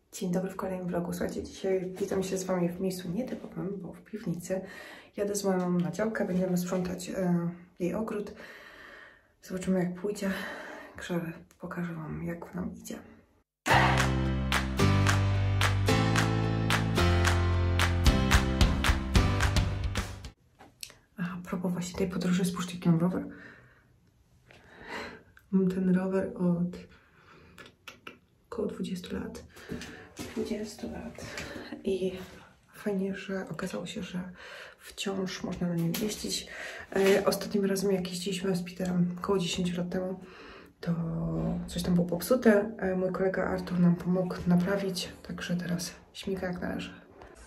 Dzień dobry w kolejnym vlogu. Słuchajcie, dzisiaj witam się z Wami w miejscu nietypowym, bo w piwnicy. Jadę z moją mamą na działkę, będziemy sprzątać jej ogród. Zobaczymy, jak pójdzie. Także pokażę Wam, jak nam idzie. A propos właśnie tej podróży, spójrzcie, jaki mam rower. Mam ten rower od około 20 lat. 20 lat. I fajnie, że okazało się, że wciąż można na nim jeździć. Ostatnim razem, jak jeździliśmy z Peterem około 10 lat temu, to coś tam było popsute. Mój kolega Artur nam pomógł naprawić, także teraz śmiga jak należy.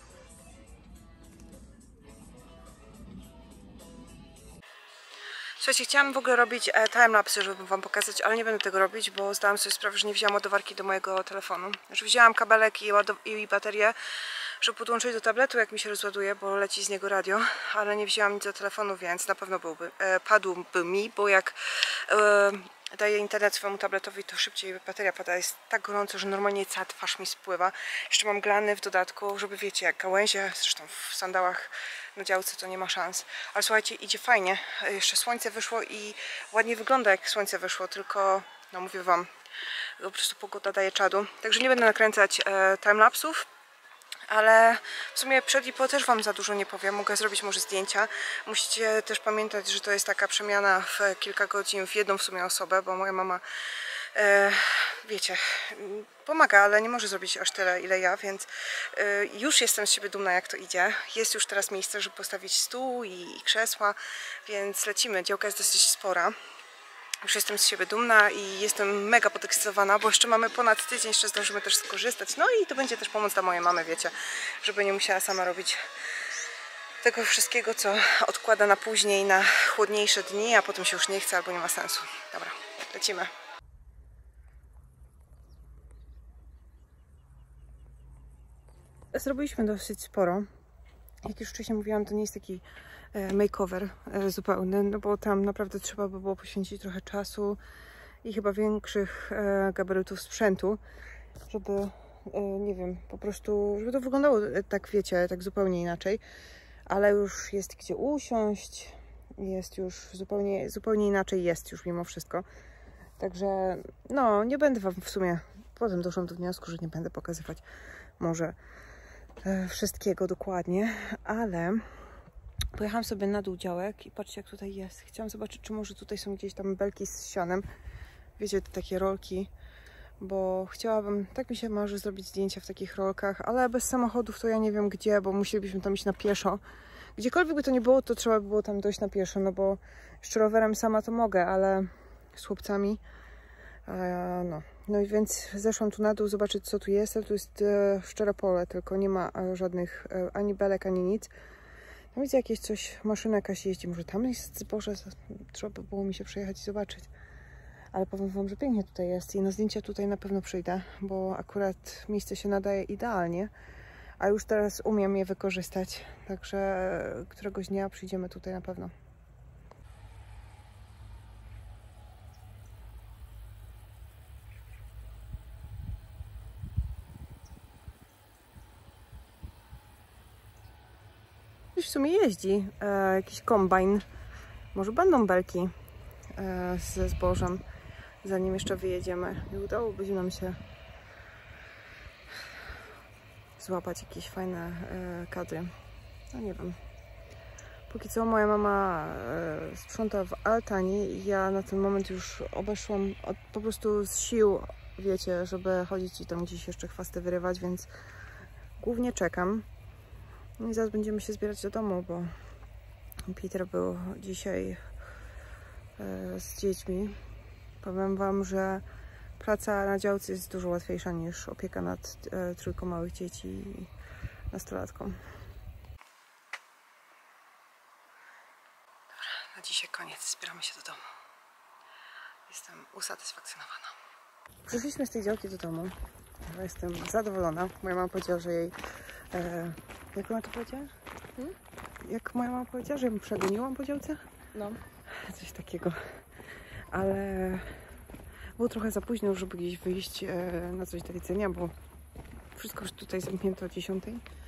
Słuchajcie, chciałam w ogóle robić timelapsy, żeby Wam pokazać, ale nie będę tego robić, bo zdałam sobie sprawę, że nie wzięłam ładowarki do mojego telefonu. Że wzięłam kabelek i baterię, żeby podłączyć do tabletu, jak mi się rozładuje, bo leci z niego radio, ale nie wzięłam nic do telefonu, więc na pewno padłby mi, bo jak daję internet swojemu tabletowi, to szybciej bateria pada. Jest tak gorąco, że normalnie cała twarz mi spływa. Jeszcze mam glany w dodatku, żeby wiecie, jak gałęzie, zresztą w sandałach na działce to nie ma szans. Ale słuchajcie, idzie fajnie. Jeszcze słońce wyszło i ładnie wygląda, jak słońce wyszło, tylko no mówię Wam, po prostu pogoda daje czadu. Także nie będę nakręcać timelapsów. Ale w sumie przed i po też Wam za dużo nie powiem, mogę zrobić może zdjęcia. Musicie też pamiętać, że to jest taka przemiana w kilka godzin w jedną w sumie osobę, bo moja mama, wiecie, pomaga, ale nie może zrobić aż tyle, ile ja, więc już jestem z siebie dumna, jak to idzie. Jest już teraz miejsce, żeby postawić stół i krzesła, więc lecimy. Działka jest dosyć spora. Już jestem z siebie dumna i jestem mega podekscytowana, bo jeszcze mamy ponad tydzień, jeszcze zdążymy też skorzystać. No i to będzie też pomoc dla mojej mamy, wiecie, żeby nie musiała sama robić tego wszystkiego, co odkłada na później, na chłodniejsze dni, a potem się już nie chce albo nie ma sensu. Dobra, lecimy. Zrobiliśmy dosyć sporo. Jak już wcześniej mówiłam, to nie jest taki makeover zupełny, no bo tam naprawdę trzeba by było poświęcić trochę czasu i chyba większych gabarytów sprzętu, żeby, nie wiem, po prostu, żeby to wyglądało tak, wiecie, tak zupełnie inaczej, ale już jest gdzie usiąść, jest już zupełnie inaczej jest już mimo wszystko, także no, nie będę Wam w sumie, potem doszłam do wniosku, że nie będę pokazywać może wszystkiego dokładnie, ale pojechałam sobie na dół działek i patrzcie, jak tutaj jest. Chciałam zobaczyć, czy może tutaj są gdzieś tam belki z sianem. Wiecie, te takie rolki, bo chciałabym, tak mi się marzy, zrobić zdjęcia w takich rolkach, ale bez samochodów to ja nie wiem gdzie, bo musielibyśmy tam iść na pieszo. Gdziekolwiek by to nie było, to trzeba by było tam dojść na pieszo, no bo jeszcze rowerem sama to mogę, ale z chłopcami no i więc zeszłam tu na dół zobaczyć, co tu jest, ale tu jest szczere pole, tylko nie ma żadnych ani belek, ani nic. No widzę jakieś coś, maszyna jakaś jeździ, może tam jest zboże, trzeba by było mi się przejechać i zobaczyć. Ale powiem Wam, że pięknie tutaj jest i na zdjęcia tutaj na pewno przyjdę, bo akurat miejsce się nadaje idealnie, a już teraz umiem je wykorzystać, także któregoś dnia przyjdziemy tutaj na pewno. Już w sumie jeździ jakiś kombajn. Może będą belki ze zbożem, zanim jeszcze wyjedziemy. I udałoby nam się złapać jakieś fajne kadry. No nie wiem. Póki co moja mama sprząta w altanie i ja na ten moment już obeszłam po prostu z sił, wiecie, żeby chodzić i tam gdzieś jeszcze chwasty wyrywać, więc głównie czekam. No i zaraz będziemy się zbierać do domu, bo Peter był dzisiaj z dziećmi. Powiem Wam, że praca na działce jest dużo łatwiejsza niż opieka nad trójką małych dzieci i nastolatką. Dobra, na dzisiaj koniec. Zbieramy się do domu. Jestem usatysfakcjonowana. Przyszliśmy z tej działki do domu. Jestem zadowolona. Moja mama powiedziała, że jej... jak ona to powiedziała? Jak moja mama powiedziała, że ją przegoniłam po działce? No. Coś takiego. Ale było trochę za późno, żeby gdzieś wyjść na coś do jedzenia, bo wszystko już tutaj zamknięte o 10.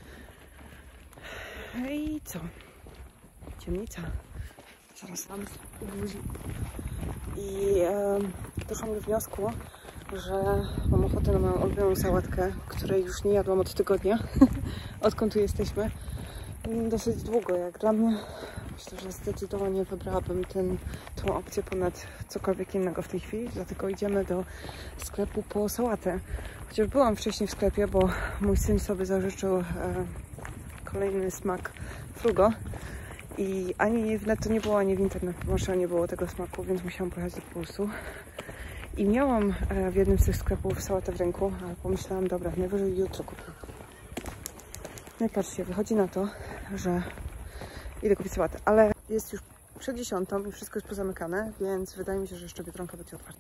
I co? Ciemnica. Zaraz mam ubuzi. I doszłam do wniosku, że mam ochotę na moją ulubioną sałatkę, której już nie jadłam od tygodnia, odkąd tu jesteśmy. Dosyć długo, jak dla mnie. Myślę, że zdecydowanie wybrałabym tą opcję ponad cokolwiek innego w tej chwili, dlatego idziemy do sklepu po sałatę. Chociaż byłam wcześniej w sklepie, bo mój syn sobie zażyczył kolejny smak frugo i ani w Netto nie było, ani w Intermarché nie było tego smaku, więc musiałam pojechać do Pulsu. I miałam w jednym z tych sklepów sałatę w ręku, ale pomyślałam, dobra, najwyżej jutro kupię. No i patrzcie, wychodzi na to, że idę kupić sałatę, ale jest już przed 10 i wszystko jest pozamykane, więc wydaje mi się, że jeszcze Biedronka będzie otwarta.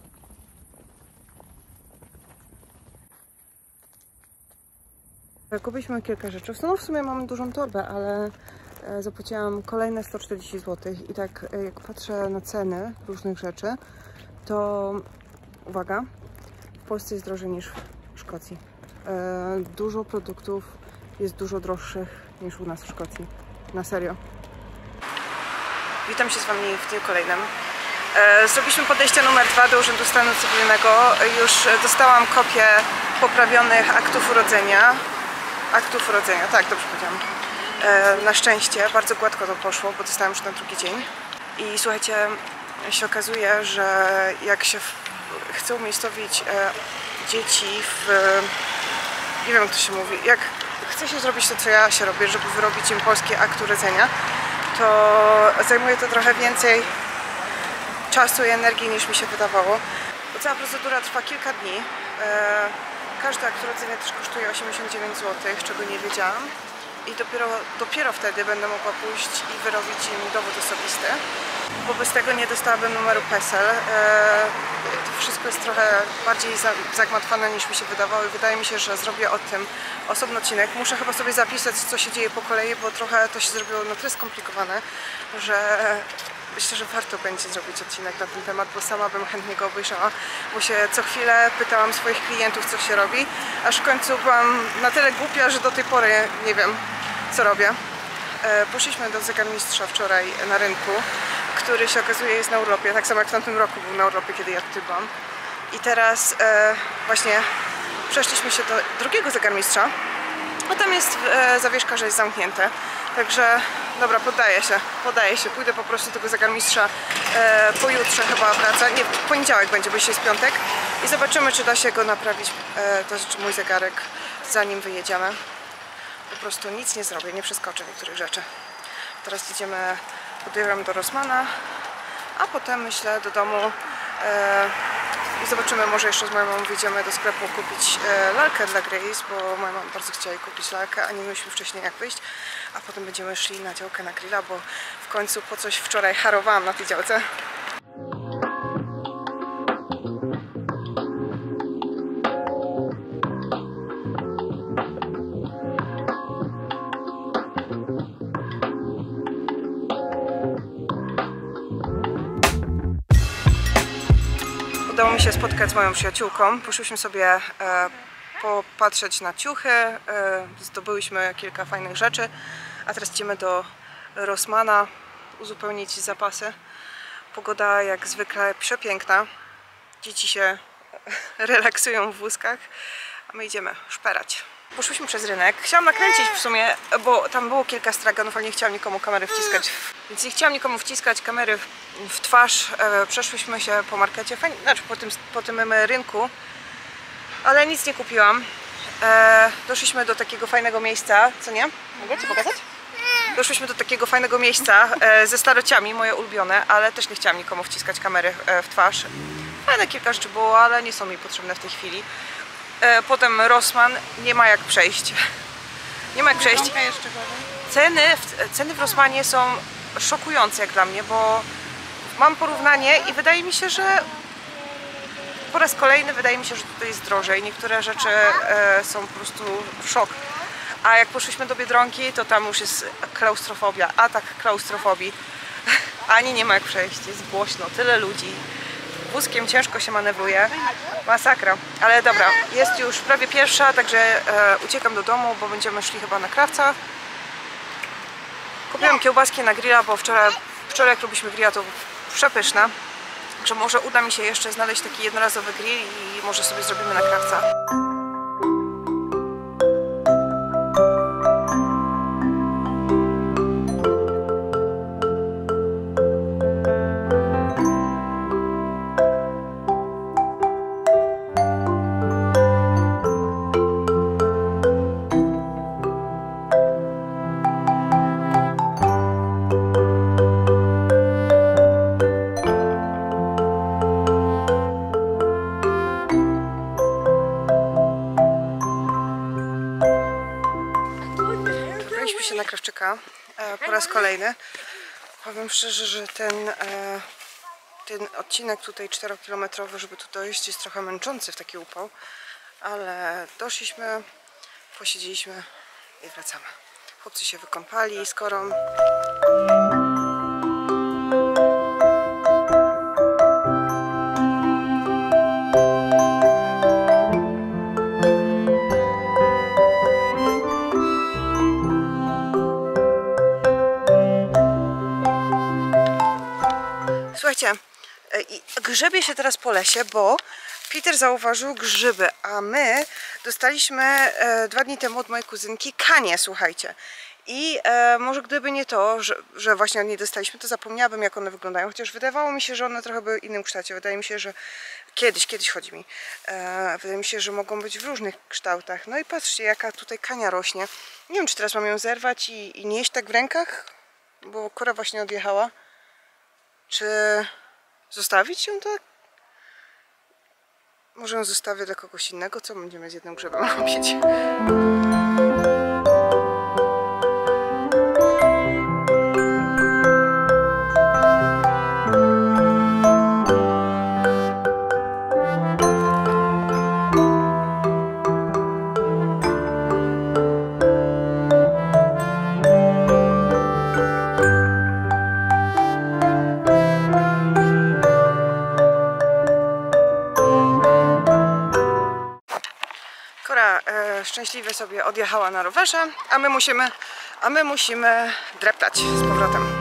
Kupiliśmy kilka rzeczy. No w sumie mam dużą torbę, ale zapłaciłam kolejne 140 zł i tak jak patrzę na ceny różnych rzeczy, to uwaga, w Polsce jest drożej niż w Szkocji. Dużo produktów jest dużo droższych niż u nas w Szkocji. Na serio. Witam się z Wami w dniu kolejnym. Zrobiliśmy podejście numer 2 do Urzędu Stanu Cywilnego. Już dostałam kopię poprawionych aktów urodzenia. Tak, dobrze powiedziałam. Na szczęście bardzo gładko to poszło, bo dostałam już na drugi dzień. I słuchajcie, się okazuje, że jak się chce umiejscowić dzieci w... Nie wiem, jak to się mówi. Jak chce się zrobić to, co ja się robię, żeby wyrobić im polski akt urodzenia, to zajmuje to trochę więcej czasu i energii, niż mi się wydawało. Bo cała procedura trwa kilka dni. Każdy akt urodzenia też kosztuje 89 zł, czego nie wiedziałam. I dopiero wtedy będę mogła pójść i wyrobić im dowód osobisty. Wobec tego nie dostałabym numeru PESEL. To wszystko jest trochę bardziej zagmatwane, niż mi się wydawało i wydaje mi się, że zrobię o tym osobny odcinek. Muszę chyba sobie zapisać, co się dzieje po kolei, bo trochę to się zrobiło na tyle skomplikowane, że myślę, że warto będzie zrobić odcinek na ten temat, bo sama bym chętnie go obejrzała, bo się co chwilę pytałam swoich klientów, co się robi, aż w końcu byłam na tyle głupia, że do tej pory nie wiem, co robię. Poszliśmy do zegarmistrza wczoraj na rynku, który się okazuje jest na urlopie, tak samo jak w tamtym roku był na urlopie, kiedy ja tutaj byłam. I teraz właśnie przeszliśmy się do drugiego zegarmistrza, bo tam jest zawieszka, że jest zamknięte. Także dobra, poddaję się, pójdę po prostu do tego zegarmistrza pojutrze chyba wraca, nie, w poniedziałek będzie, bo dzisiaj jest piątek i zobaczymy, czy da się go naprawić, to znaczy mój zegarek, zanim wyjedziemy. Po prostu nic nie zrobię, nie przeskoczę niektórych rzeczy. Teraz podjeżdżam do Rossmana, a potem myślę do domu i zobaczymy, może jeszcze z moją mamą wyjdziemy do sklepu kupić lalkę dla Grace, bo moja mama bardzo chciała jej kupić lalkę, a nie mieliśmy wcześniej jak wyjść, a potem będziemy szli na działkę na grilla, bo w końcu po coś wczoraj harowałam na tej działce. Udało mi się spotkać z moją przyjaciółką. Poszłyśmy sobie popatrzeć na ciuchy, zdobyłyśmy kilka fajnych rzeczy, a teraz idziemy do Rossmana uzupełnić zapasy. Pogoda jak zwykle przepiękna. Dzieci się relaksują w wózkach, a my idziemy szperać. Poszłyśmy przez rynek. Chciałam nakręcić w sumie, bo tam było kilka straganów, ale nie chciałam nikomu kamery wciskać. Więc nie chciałam nikomu wciskać kamery w twarz. Przeszłyśmy się po markecie, znaczy po tym rynku, ale nic nie kupiłam. Doszliśmy do takiego fajnego miejsca, co nie? Mogę Ci pokazać? Doszliśmy do takiego fajnego miejsca ze starociami, moje ulubione, ale też nie chciałam nikomu wciskać kamery w twarz. Fajne kilka rzeczy było, ale nie są mi potrzebne w tej chwili. Potem Rossman, nie ma jak przejść. Nie ma jak przejść. Ceny w Rossmanie są szokujące jak dla mnie, bo mam porównanie i wydaje mi się, że po raz kolejny wydaje mi się, że tutaj jest drożej. Niektóre rzeczy są po prostu szok. A jak poszliśmy do Biedronki, to tam już jest klaustrofobia, atak klaustrofobii. Ani nie ma jak przejść, jest głośno, tyle ludzi. wózkiem ciężko się manewruje. Masakra. Ale dobra, jest już prawie pierwsza, także uciekam do domu, bo będziemy szli chyba na Krawca. Kupiłam kiełbaski na grilla, bo wczoraj jak robiliśmy grilla, to przepyszne. Także może uda mi się jeszcze znaleźć taki jednorazowy grill i może sobie zrobimy na Krawca. Na Krawczyka po raz kolejny. Powiem szczerze, że ten odcinek tutaj 4-kilometrowy, żeby tu dojść, jest trochę męczący w taki upał, ale doszliśmy, posiedzieliśmy i wracamy. Chłopcy się wykąpali z Korą. Słuchajcie, grzebie się teraz po lesie, bo Peter zauważył grzyby, a my dostaliśmy 2 dni temu od mojej kuzynki kanie, słuchajcie. I może gdyby nie to, że właśnie od niej dostaliśmy, to zapomniałabym, jak one wyglądają, chociaż wydawało mi się, że one trochę były w innym kształcie. Wydaje mi się, że kiedyś chodzi mi, wydaje mi się, że mogą być w różnych kształtach. No i patrzcie, jaka tutaj kania rośnie. Nie wiem, czy teraz mam ją zerwać i nieść tak w rękach, bo Kora właśnie odjechała. Czy zostawić ją tak? Może ją zostawię dla kogoś innego? Co będziemy z jednym grzebem robić? Szczęśliwie sobie odjechała na rowerze, a my musimy dreptać z powrotem.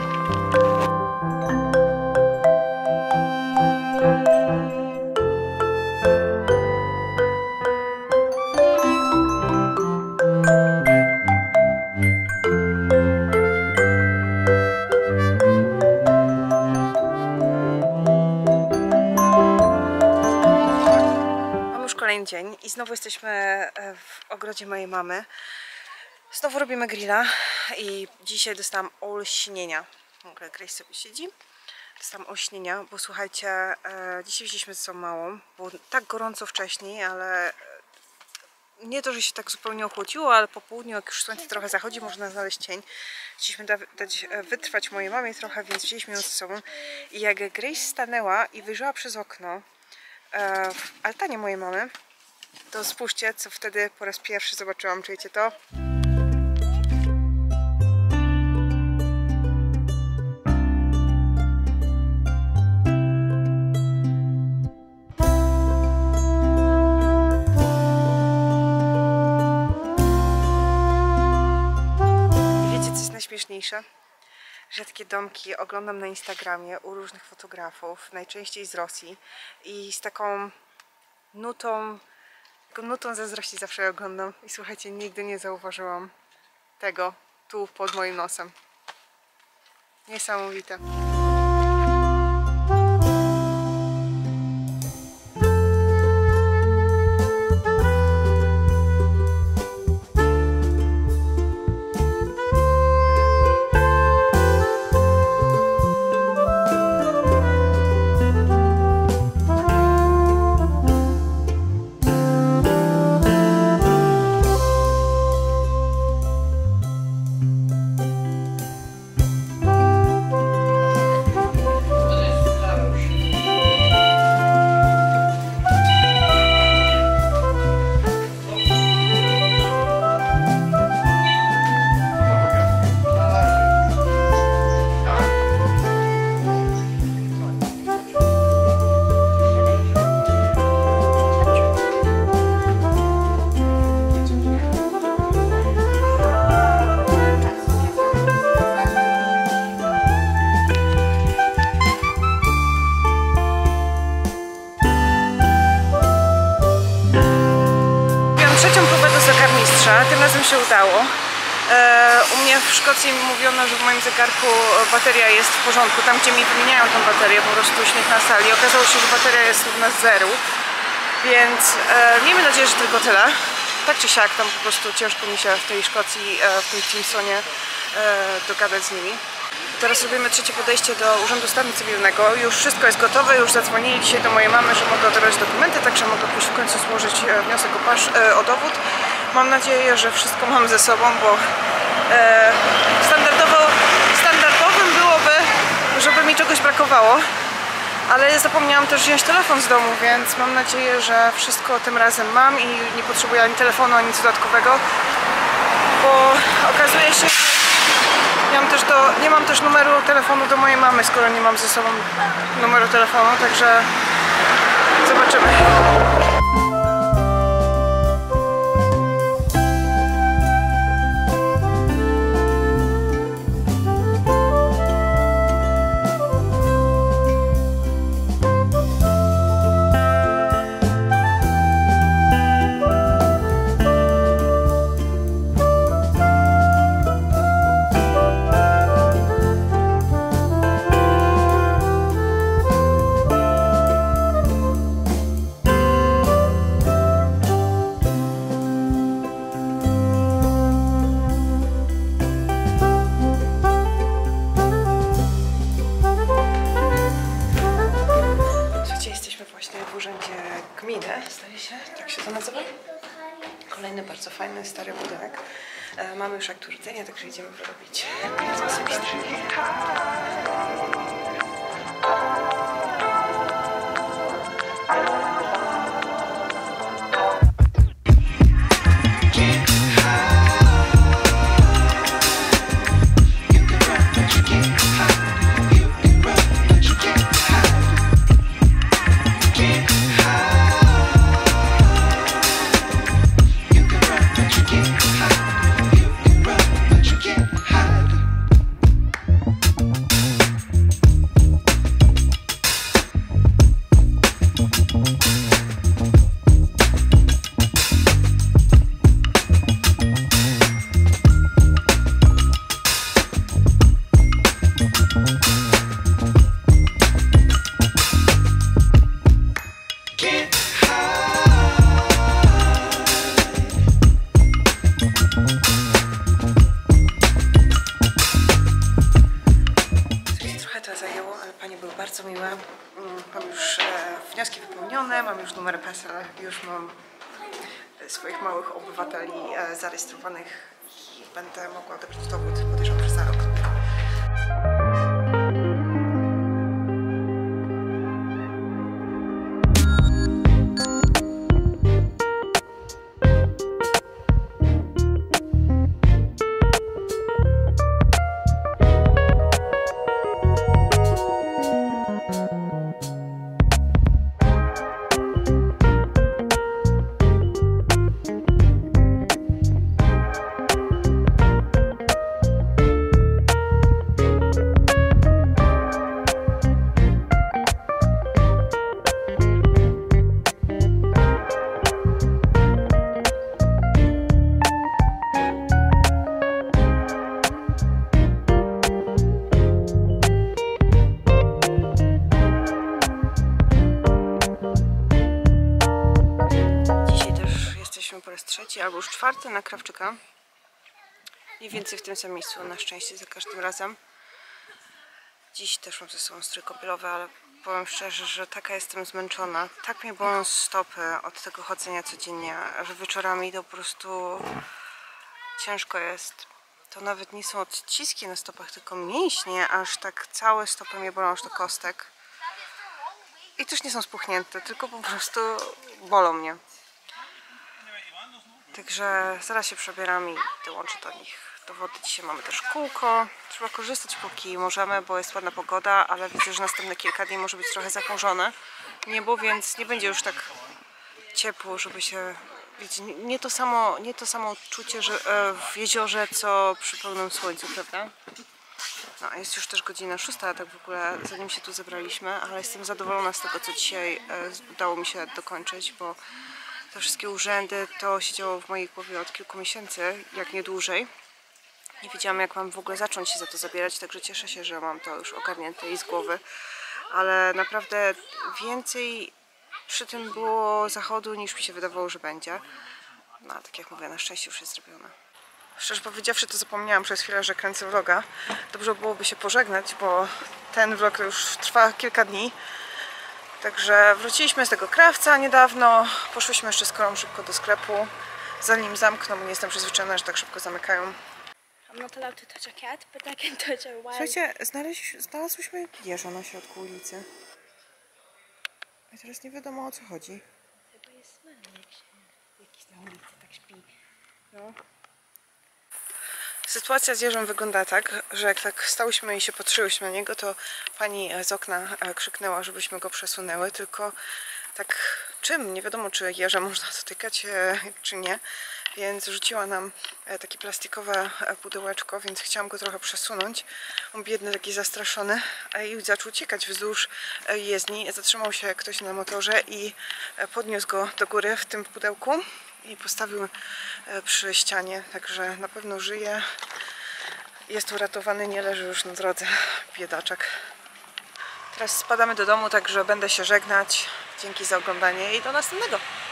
Dzień i znowu jesteśmy w ogrodzie mojej mamy. Znowu robimy grilla i dzisiaj dostałam olśnienia. W ogóle Grace sobie siedzi. Dostałam olśnienia, bo słuchajcie, dzisiaj wzięliśmy ze sobą małą. Było tak gorąco wcześniej, ale nie to, że się tak zupełnie ochłodziło, ale po południu, jak już słońce trochę zachodzi, można znaleźć cień. Chcieliśmy dać wytrwać mojej mamie trochę, więc wzięliśmy ją ze sobą. I jak Grace stanęła i wyjrzała przez okno w altanie mojej mamy, to spójrzcie, co wtedy po raz pierwszy zobaczyłam. Czujecie to? I wiecie, co jest najśmieszniejsze? Że takie domki oglądam na Instagramie u różnych fotografów, najczęściej z Rosji, i z taką nutą zazdrości zawsze oglądam. I słuchajcie, nigdy nie zauważyłam tego tu pod moim nosem. Niesamowite. trzecią próbę do zegarmistrza, tym razem się udało. U mnie w Szkocji mówiono, że w moim zegarku bateria jest w porządku, tam gdzie mi wymieniają tą baterię, po prostu śnieg na sali. Okazało się, że bateria jest równa zeru, więc miejmy nadzieję, że tylko tyle. Tak czy siak, tam po prostu ciężko mi się w tej Szkocji, w tym Simpsonie dogadać z nimi. Teraz robimy trzecie podejście do Urzędu Stanu Cywilnego. Już wszystko jest gotowe, już zadzwonili dzisiaj do mojej mamy, że mogę odebrać dokumenty, także mogę pójść w końcu złożyć wniosek o dowód. Mam nadzieję, że wszystko mam ze sobą, bo standardowym byłoby, żeby mi czegoś brakowało. Ale zapomniałam też wziąć telefon z domu, więc mam nadzieję, że wszystko tym razem mam i nie potrzebuję ani telefonu, ani nic dodatkowego. Bo okazuje się, że nie mam też numeru telefonu do mojej mamy, skoro nie mam ze sobą numeru telefonu, także zobaczymy. Zdaje się, tak się to nazywa. Kolejny bardzo fajny, stary budynek. Mamy już akt urodzenia, także idziemy wyrobić. Bardzo miłe. Mam już wnioski wypełnione, mam już numer PESEL, już mam swoich małych obywateli zarejestrowanych i będę mogła odebrać dowód, podejrzewam, że za rok. Po raz trzeci albo już czwarty na Krawczyka. Mniej więcej w tym samym miejscu, na szczęście za każdym razem. Dziś też mam ze sobą strój kąpielowy, ale powiem szczerze, że taka jestem zmęczona. Tak mnie bolą stopy od tego chodzenia codziennie, że wieczorami to po prostu ciężko jest. To nawet nie są odciski na stopach, tylko mięśnie, aż tak całe stopy mnie bolą aż do kostek. I też nie są spuchnięte, tylko po prostu bolą mnie. Także zaraz się przebieram i dołączę do nich. Do wody dzisiaj mamy też kółko. Trzeba korzystać póki możemy, bo jest ładna pogoda, ale widzę, że następne kilka dni może być trochę zachmurzone niebo, więc nie będzie już tak ciepło, żeby się... Wiecie, nie to samo odczucie, że w jeziorze, co przy pełnym słońcu, prawda? No, jest już też godzina 6, tak w ogóle, zanim się tu zebraliśmy, ale jestem zadowolona z tego, co dzisiaj udało mi się dokończyć, bo te wszystkie urzędy, to siedziało w mojej głowie od kilku miesięcy, jak nie dłużej. Nie wiedziałam, jak mam w ogóle zacząć się za to zabierać, także cieszę się, że mam to już ogarnięte i z głowy. Ale naprawdę więcej przy tym było zachodu, niż mi się wydawało, że będzie. No, tak jak mówię, na szczęście już jest zrobione. Szczerze powiedziawszy, to zapomniałam przez chwilę, że kręcę vloga. Dobrze byłoby się pożegnać, bo ten vlog to już trwa kilka dni. Także wróciliśmy z tego krawca niedawno. Poszłyśmy jeszcze z Korą szybko do sklepu. Zanim zamkną, bo nie jestem przyzwyczajona, że tak szybko zamykają. I'm not allowed to touch a cat, but I can touch a wild. Słuchajcie, znalazłyśmy jeża na środku ulicy. I teraz nie wiadomo, o co chodzi. Chyba jest smanek, jakiś na ulicy tak śpi. No. Sytuacja z jeżem wygląda tak, że jak tak stałyśmy i się patrzyłyśmy na niego, to pani z okna krzyknęła, żebyśmy go przesunęły, tylko tak czym? Nie wiadomo, czy jeża można dotykać, czy nie. Więc rzuciła nam takie plastikowe pudełeczko, więc chciałam go trochę przesunąć. On biedny, taki zastraszony i zaczął uciekać wzdłuż jezdni. Zatrzymał się ktoś na motorze i podniósł go do góry w tym pudełku i postawił przy ścianie, także na pewno żyje. Jest uratowany, nie leży już na drodze, biedaczek. Teraz spadamy do domu, także będę się żegnać. Dzięki za oglądanie i do następnego.